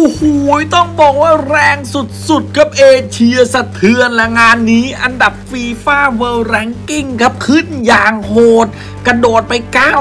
โหต้องบอกว่าแรงสุดๆครับเอเชียสะเทือนและงานนี้อันดับฟีฟ่าเวิลด์แรงกิ้งครับขึ้นอย่างโหดกระโดดไป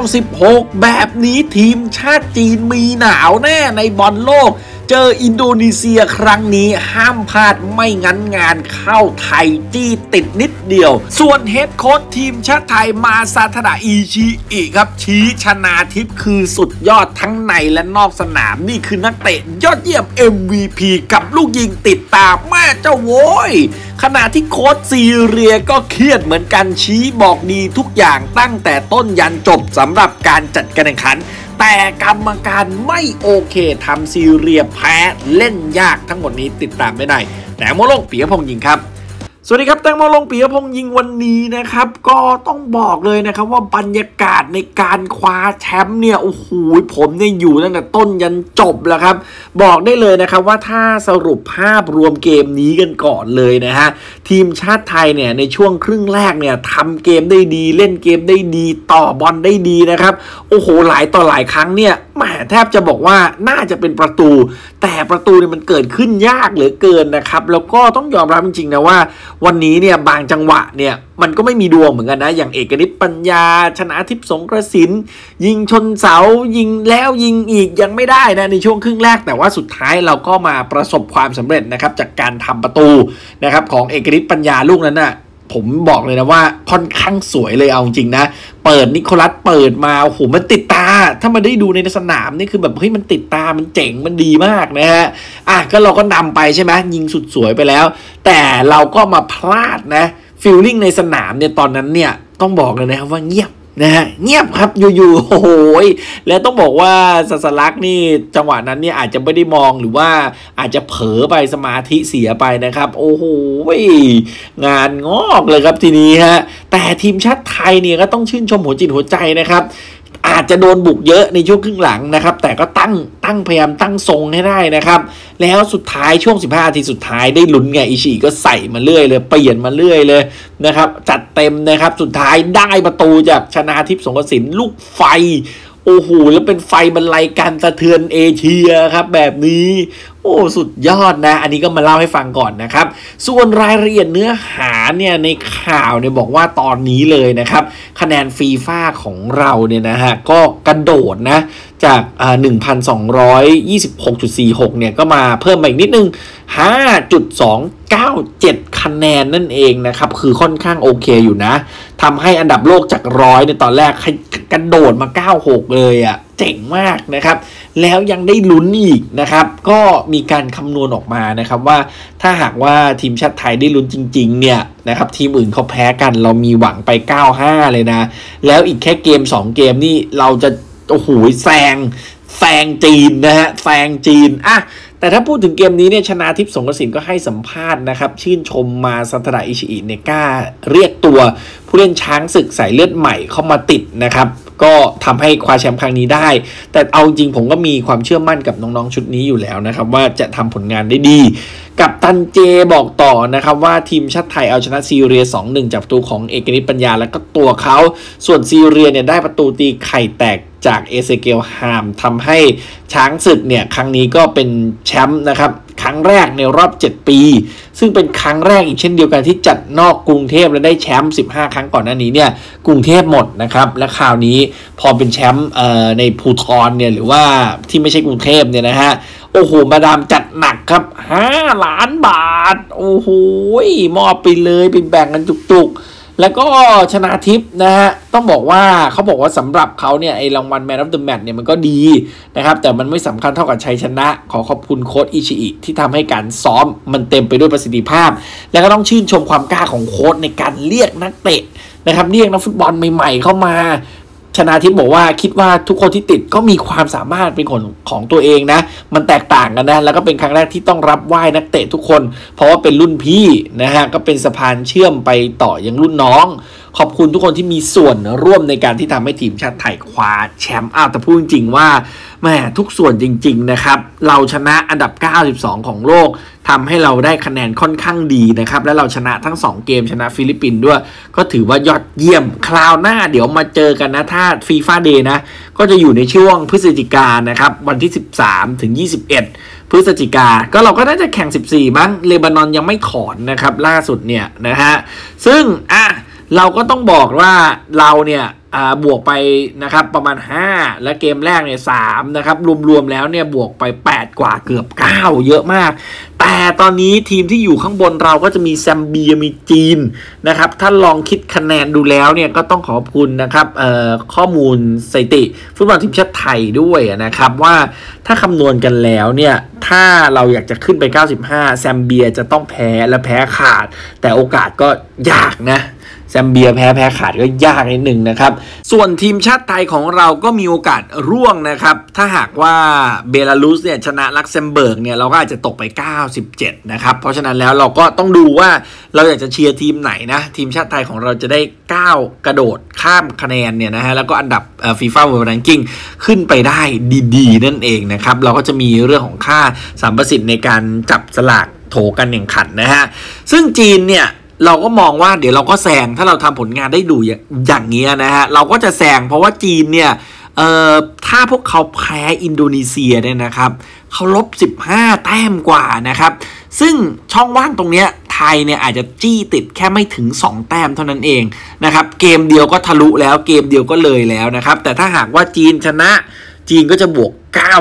96แบบนี้ทีมชาติจีนมีหนาวแน่ในบอลโลกเจออินโดนีเซียครั้งนี้ห้ามพลาดไม่งั้นงานเข้าไทยจี้ติดนิดเดียวส่วนเฮดโค้ชทีมชาติไทยมาซาทดะอิชิอิครับชี้ชนาทิพย์คือสุดยอดทั้งในและนอกสนามนี่คือนักเตะยอดเยี่ยม MVP กับลูกยิงติดตามแม่เจ้าโว้ยขณะที่โค้ชซีเรียก็เครียดเหมือนกันชี้บอกดีทุกอย่างตั้งแต่ต้นยันจบสำหรับการจัดการแข่งขันแต่กรรมการไม่โอเคทำซีเรียแพ้เล่นยากทั้งหมดนี้ติดตามไม่ได้แตงโมลงปิยพงษ์ยิงครับสวัสดีครับแตงโมลงปิยพงษ์ยิงวันนี้นะครับก็ต้องบอกเลยนะครับว่าบรรยากาศในการคว้าแชมป์เนี่ยโอ้โหผมเนี่ยอยู่ตั้งแต่ต้นยันจบแล้วครับบอกได้เลยนะครับว่าถ้าสรุปภาพรวมเกมนี้กันก่อนเลยนะฮะทีมชาติไทยเนี่ยในช่วงครึ่งแรกเนี่ยทำเกมได้ดีเล่นเกมได้ดีต่อบอลได้ดีนะครับโอ้โหหลายต่อหลายครั้งเนี่ยแหมแทบจะบอกว่าน่าจะเป็นประตูแต่ประตูเนี่ยมันเกิดขึ้นยากเหลือเกินนะครับแล้วก็ต้องยอมรับจริงๆนะว่าวันนี้เนี่ยบางจังหวะเนี่ยมันก็ไม่มีดวงเหมือนกันนะอย่างเอกนิตปัญญาชนะทิพย์สงกระสินยิงชนเสายิงแล้วยิงอีกยังไม่ได้นะในช่วงครึ่งแรกแต่ว่าสุดท้ายเราก็มาประสบความสำเร็จนะครับจากการทำประตูนะครับของเอกนิตปัญญาลูกนั้นน่ะผมบอกเลยนะว่าค่อนข้างสวยเลยเอาจริงนะเปิดนิโคลัสเปิดมาโอ้โหมันติดตาถ้ามันได้ดูในสนามนี่คือแบบเฮ้ยมันติดตามันเจ๋งมันดีมากนะฮะก็เราก็นำไปใช่ไหมยิงสุดสวยไปแล้วแต่เราก็มาพลาดนะฟีลลิ่งในสนามเนี่ยตอนนั้นเนี่ยต้องบอกเลยนะครับว่าเงียบนะฮะเงียบครับอยู่ๆโอ้โหแล้วต้องบอกว่าสัสลักนี่จังหวะนั้นเนี่ยอาจจะไม่ได้มองหรือว่าอาจจะเผลอไปสมาธิเสียไปนะครับโอ้โหงานงอกเลยครับทีนี้ฮะแต่ทีมชาติไทยเนี่ยก็ต้องชื่นชมหัวจิตหัวใจนะครับอาจจะโดนบุกเยอะในช่วงครึ่งหลังนะครับแต่ก็ตั้งพยายามตั้งทรงให้ได้นะครับแล้วสุดท้ายช่วง15นาทีสุดท้ายได้ลุ้นไงอิชิก็ใส่มาเรื่อยเลยเปลี่ยนมาเรื่อยเลยนะครับจัดเต็มนะครับสุดท้ายได้ประตูจากชนาทิพย์สงกระสินลูกไฟโอ้โหแล้วเป็นไฟบรรลัยการสะเทือนเอเชียครับแบบนี้โอ้สุดยอดนะอันนี้ก็มาเล่าให้ฟังก่อนนะครับส่วนรายละเอียดเนื้อหาเนี่ยในข่าวเนี่ยบอกว่าตอนนี้เลยนะครับคะแนนฟีฟ่าของเราเนี่ยนะฮะก็กระโดดนะจาก1,226.46 เนี่ยก็มาเพิ่มมาอีกนิดนึง 5.297 คะแนนนั่นเองนะครับคือค่อนข้างโอเคอยู่นะทำให้อันดับโลกจาก100ในตอนแรกกระโดดมา96เลยอ่ะเจ๋งมากนะครับแล้วยังได้ลุ้นอีกนะครับก็มีการคำนวณออกมานะครับว่าถ้าหากว่าทีมชาติไทยได้ลุ้นจริงๆเนี่ยนะครับทีมอื่นเขาแพ้กันเรามีหวังไป95เลยนะแล้วอีกแค่เกม2เกมนี่เราจะโอ้โหแซงจีนนะฮะแซงจีนแต่ถ้าพูดถึงเกมนี้เนี่ยชนาทิพย์สงกระสินก็ให้สัมภาษณ์นะครับชื่นชมมาซาทดะอิชิอิเนี่ยกล้าเรียกตัวผู้เล่นช้างศึกสายเลือดใหม่เข้ามาติดนะครับก็ทำให้คว้าแชมป์ครั้งนี้ได้แต่เอาจริงผมก็มีความเชื่อมั่นกับน้องๆชุดนี้อยู่แล้วนะครับว่าจะทำผลงานได้ดีกับตันเจบอกต่อนะครับว่าทีมชาติไทยเอาชนะซีเรีย 2-1 จากประตูของเอกนิตปัญญาและก็ตัวเขาส่วนซีเรียเนี่ยได้ประตูตีไข่แตกจากเอเซเกลฮามทำให้ช้างศึกเนี่ยครั้งนี้ก็เป็นแชมป์นะครับครั้งแรกในรอบ7ปีซึ่งเป็นครั้งแรกอีกเช่นเดียวกันที่จัดนอกกรุงเทพและได้แชมป์15ครั้งก่อนหน้านี้เนี่ยกรุงเทพหมดนะครับและคราวนี้พอเป็นแชมป์ในภูธรเนี่ยหรือว่าที่ไม่ใช่กรุงเทพเนี่ยนะฮะโอ้โหมาดามจัดหนักครับ5 ล้านบาทโอ้โหมอบไปเลยไปแบ่งกันจุกๆแล้วก็ชนาทิพย์นะฮะต้องบอกว่าเขาบอกว่าสำหรับเขาเนี่ยไอ้รางวัล Man of the Match เนี่ยมันก็ดีนะครับแต่มันไม่สำคัญเท่ากับชัยชนะขอขอบคุณโค้ชอิชิอิที่ทำให้การซ้อมมันเต็มไปด้วยประสิทธิภาพแล้วก็ต้องชื่นชมความกล้าของโค้ชในการเรียกนักเตะนะครับเรียกนักฟุตบอลใหม่ๆเข้ามาชนาทิพย์บอกว่าคิดว่าทุกคนที่ติดก็มีความสามารถเป็นของตัวเองนะมันแตกต่างกันนะแล้วก็เป็นครั้งแรกที่ต้องรับไหว้นักเตะทุกคนเพราะว่าเป็นรุ่นพี่นะฮะก็เป็นสะพานเชื่อมไปต่อยังรุ่นน้องขอบคุณทุกคนที่มีส่วนร่วมในการที่ทำให้ทีมชาติไทยคว้าแชมป์แต่พูดจริงๆว่าแม่ทุกส่วนจริงๆนะครับเราชนะอันดับ92ของโลกทำให้เราได้คะแนนค่อนข้างดีนะครับและเราชนะทั้ง2เกมชนะฟิลิปปินส์ด้วยก็ถือว่ายอดเยี่ยมคราวหน้าเดี๋ยวมาเจอกันนะถ้าฟีฟ่าเดย์นะก็จะอยู่ในช่วงพฤศจิกายนนะครับวันที่13ถึง21พฤศจิกาก็เราก็น่าจะแข่ง14มั้งเลบานอนยังไม่ถอนนะครับล่าสุดเนี่ยนะฮะซึ่งเราก็ต้องบอกว่าเราเนี่ยบวกไปนะครับประมาณ5และเกมแรกเนี่ย3นะครับรวมๆแล้วเนี่ยบวกไป8กว่าเกือบ9เยอะมากแต่ตอนนี้ทีมที่อยู่ข้างบนเราก็จะมีแซมเบียมีจีนนะครับถ้าลองคิดคะแนนดูแล้วเนี่ยก็ต้องขอบคุณนะครับข้อมูลสถิติฟุตบอลทีมชาติไทยด้วยนะครับว่าถ้าคำนวณกันแล้วเนี่ยถ้าเราอยากจะขึ้นไป95แซมเบียจะต้องแพ้และแพ้ขาดแต่โอกาสก็ยากนะแซมเบียแพ้ขาดก็ยากนิดหนึ่งนะครับส่วนทีมชาติไทยของเราก็มีโอกาสร่วงนะครับถ้าหากว่าเบลารุสเนี่ยชนะลักเซมเบิร์กเนี่ยเราก็อาจจะตกไป97นะครับเพราะฉะนั้นแล้วเราก็ต้องดูว่าเราอยากจะเชียร์ทีมไหนนะทีมชาติไทยของเราจะได้ก้าวกระโดดข้ามคะแนนเนี่ยนะฮะแล้วก็อันดับFIFA World Ranking ขึ้นไปได้ดีๆนั่นเองนะครับเราก็จะมีเรื่องของค่าสัมประสิทธิ์ในการจับสลากโถกันแข่งขันนะฮะซึ่งจีนเนี่ยเราก็มองว่าเดี๋ยวเราก็แซงถ้าเราทำผลงานได้ดูอย่างเงี้ยนะฮะเราก็จะแซงเพราะว่าจีนเนี่ยถ้าพวกเขาแพ้อินโดนีเซียเนี่ยนะครับเขาลบ15แต้มกว่านะครับซึ่งช่องว่างตรงเนี้ยไทยเนี่ยอาจจะจี้ติดแค่ไม่ถึง2แต้มเท่านั้นเองนะครับเกมเดียวก็ทะลุแล้วเกมเดียวก็เลยแล้วนะครับแต่ถ้าหากว่าจีนชนะจีนก็จะบวก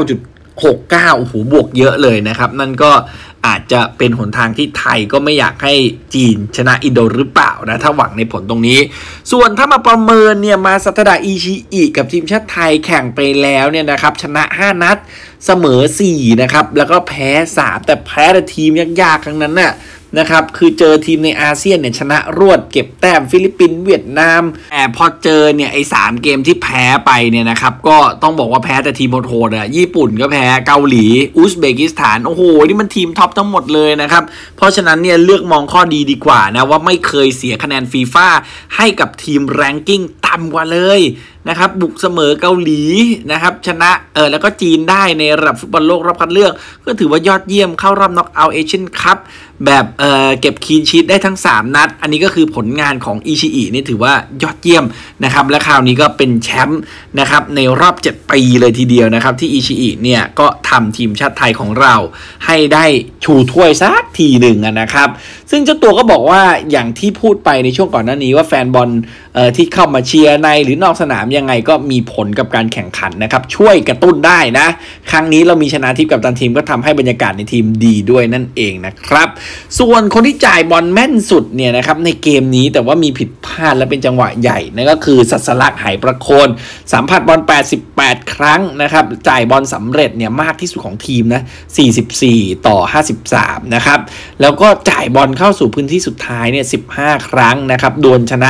9.69 โอ้โหบวกเยอะเลยนะครับนั่นก็อาจจะเป็นหนทางที่ไทยก็ไม่อยากให้จีนชนะอินโดหรือเปล่านะถ้าหวังในผลตรงนี้ส่วนถ้ามาประเมินเนี่ยมาซัตดาอิชิอิกับทีมชาติไทยแข่งไปแล้วเนี่ยนะครับชนะ5นัดเสมอ4นะครับแล้วก็แพ้3แต่แพ้แต่ทีมยากๆทั้งนั้นน่ะนะครับคือเจอทีมในอาเซียนเนี่ยชนะรวดเก็บแต้มฟิลิปปินส์เวียดนามแต่พอเจอเนี่ยไอ้3เกมที่แพ้ไปเนี่ยนะครับก็ต้องบอกว่าแพ้แต่ทีมโหดๆญี่ปุ่นก็แพ้เกาหลีอุซเบกิสถานโอ้โหนี่มันทีมท็อปทั้งหมดเลยนะครับเพราะฉะนั้นเนี่ยเลือกมองข้อดีกว่านะว่าไม่เคยเสียคะแนนฟีฟ่าให้กับทีมแรงกิ้งต่ำกว่าเลยนะครับบุกเสมอเกาหลีนะครับชนะแล้วก็จีนได้ในระดับฟุตบอลโลกรอบคัดเลือกก็ถือว่ายอดเยี่ยมเข้ารอบน็อกเอาท์เอเชียนคัพแบบเก็บคลีนชีทได้ทั้ง3นัดอันนี้ก็คือผลงานของอิชิอินี่ถือว่ายอดเยี่ยมนะครับและคราวนี้ก็เป็นแชมป์นะครับในรอบ7ปีเลยทีเดียวนะครับที่อิชิอิเนี่ยก็ทำทีมชาติไทยของเราให้ได้ชูถ้วยสักทีหนึ่งนะครับซึ่งเจ้าตัวก็บอกว่าอย่างที่พูดไปในช่วงก่อนหน้านี้ว่าแฟนบอลที่เข้ามาเชียร์ในหรือนอกสนามยังไงก็มีผลกับการแข่งขันนะครับช่วยกระตุ้นได้นะครั้งนี้เรามีชนะทิพย์กับตันทีมก็ทำให้บรรยากาศในทีมดีด้วยนั่นเองนะครับส่วนคนที่จ่ายบอลแม่นสุดเนี่ยนะครับในเกมนี้แต่ว่ามีผิดพลาดและเป็นจังหวะใหญ่นั่นก็คือศัสลักษณ์ไหประโคนสัมผัสบอล88ครั้งนะครับจ่ายบอลสำเร็จเนี่ยมากที่สุดของทีมนะ44ต่อ53นะครับแล้วก็จ่ายบอลเข้าสู่พื้นที่สุดท้ายเนี่ย15ครั้งนะครับโดนชนะ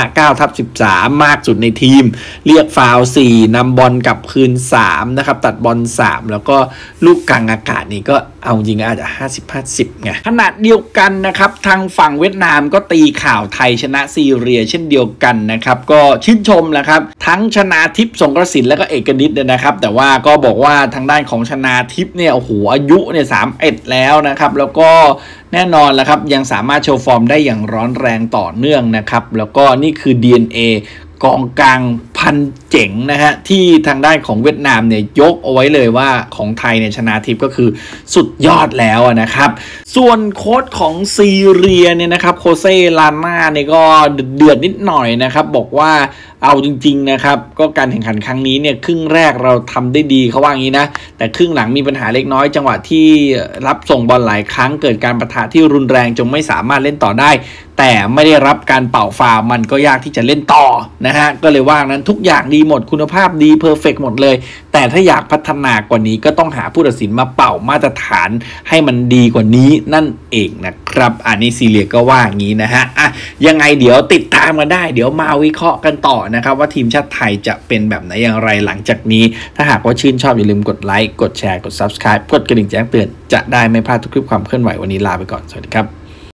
9/13มากสุดในทีมเรียกฟาวล์4นำบอลกลับคืน3นะครับตัดบอล3แล้วก็ลูกกลางอากาศนี่ก็เอาจริงอาจจะ50-50ไงขณะเดียวกันนะครับทางฝั่งเวียดนามก็ตีข่าวไทยชนะซีเรียเช่นเดียวกันนะครับก็ชื่นชมนะครับทั้งชนาทิพย์สงกระสินและก็เอกนิตนะครับแต่ว่าก็บอกว่าทางด้านของชนาทิพย์เนี่ยโอ้โหอายุเนี่ย31แล้วนะครับแล้วก็แน่นอนแล้วครับยังสามารถโชว์ฟอร์มได้อย่างร้อนแรงต่อเนื่องนะครับแล้วก็นี่คือ DNA กองกลางพันเจ๋งนะฮะที่ทางด้านของเวียดนามเนี่ยยกเอาไว้เลยว่าของไทยเนี่ยชนะทิพย์ก็คือสุดยอดแล้วนะครับส่วนโค้ชของซีเรียเนี่ยนะครับโคเซ่ลาน่าเนี่ยก็เดือดนิดหน่อยนะครับบอกว่าเอาจริงๆนะครับก็การแข่งขันครั้งนี้เนี่ยครึ่งแรกเราทำได้ดีเขาว่างี้นะแต่ครึ่งหลังมีปัญหาเล็กน้อยจังหวะที่รับส่งบอลหลายครั้งเกิดการปะทะที่รุนแรงจนไม่สามารถเล่นต่อได้แต่ไม่ได้รับการเป่าฟาวล์มันก็ยากที่จะเล่นต่อนะฮะก็เลยว่านั้นทุกอย่างดีหมดคุณภาพดีเพอร์เฟกต์หมดเลยแต่ถ้าอยากพัฒนากว่านี้ก็ต้องหาผู้ตัดสินมาเป่ามาตรฐานให้มันดีกว่านี้นั่นเองนะครับอันนี้ซีเรียก็ว่างี้นะฮะยังไงเดี๋ยวติดตามกันได้เดี๋ยวมาวิเคราะห์กันต่อนะครับว่าทีมชาติไทยจะเป็นแบบไหนอย่างไรหลังจากนี้ถ้าหากว่าชื่นชอบอย่าลืมกดไลค์กดแชร์กด Subscribe กดกระดิ่งแจ้งเตือนจะได้ไม่พลาดทุกคลิปความเคลื่อนไหววันนี้ลาไปก่อนสวัสดีครับ